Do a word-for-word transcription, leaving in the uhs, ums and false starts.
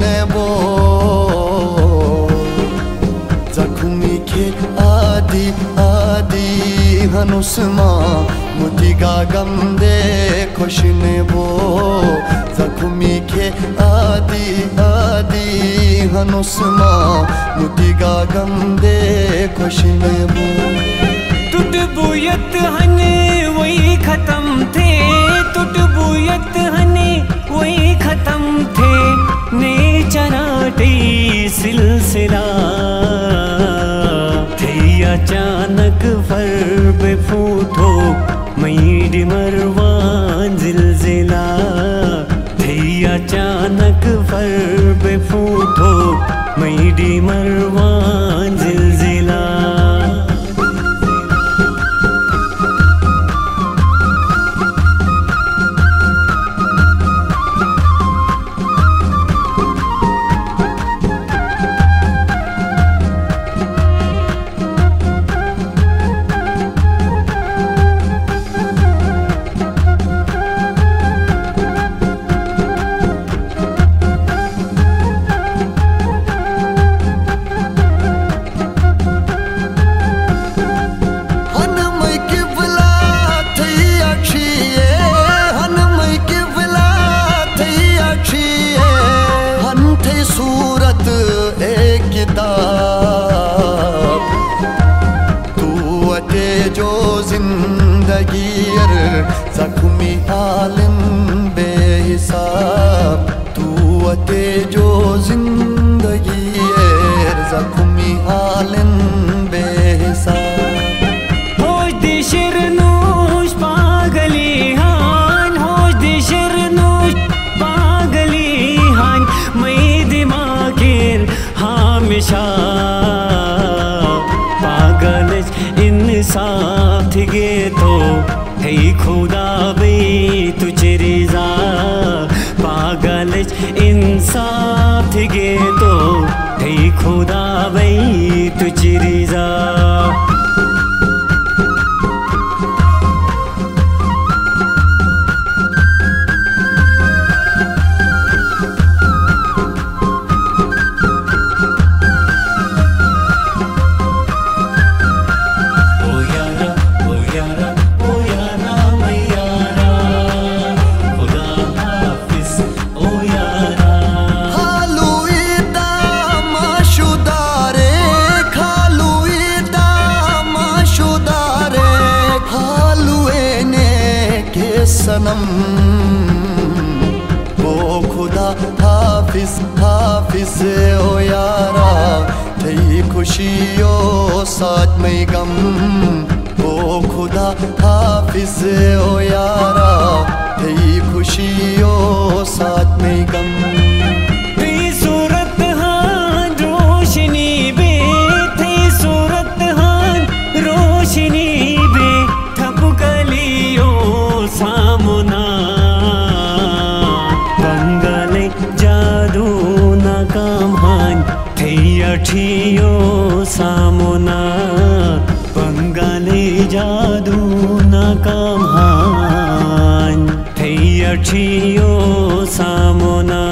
बो जखमी खे आदि आदि हनुसमा मुतिगा गम दे खुशने बो जखमी खे आदि आदि हनुसमा मुतिगा गम दे खुशने बो टूट बुयत हने वही खत्म थे टूट बुयत हने वही खत्म थे ने चराटे सिलसिला थे अचानक फर पे फूटो मई मरवान जिलजिला थे अचानक फर पे फूटो मई मरवान जिलजिला सूरत एक किताब तू अते जो जिंदगी अर जख्मी आलिम बेहिसाब तू अते जो जिंदगी अर जख्मी आलिम बेहिसाब होश दी शिरनूश पागली हान होश दी शिरनूश पागली हान हमेशा पागल इंसाफ गे तो है खुदा बे तुझे रिजा पागल इंसाफ गे तो है खुदा बे तुझे रिजा सनम ओ खुदा हाफिज हाफिज ओ यारा थई खुशियों साथ में गम ओ खुदा हाफिज ओ यारा थई खुशियों साथ में गम थई सूरत हान रोशनी बे थई सूरत हान रोशनी बे थप गलियों सामुना बंगाले जादू नाकाम हान थे अठियो सामुना बंगाले जादू नाकाम हान थे अठियो सामुना